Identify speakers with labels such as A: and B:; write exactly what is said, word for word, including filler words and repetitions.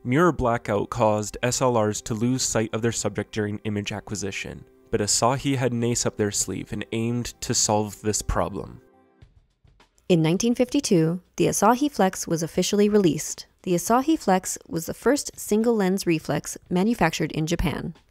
A: Mirror blackout caused S L Rs to lose sight of their subject during image acquisition, but Asahi had an ace up their sleeve and aimed to solve this problem.
B: In nineteen fifty-two, the Asahiflex was officially released. The Asahiflex was the first single-lens reflex manufactured in Japan.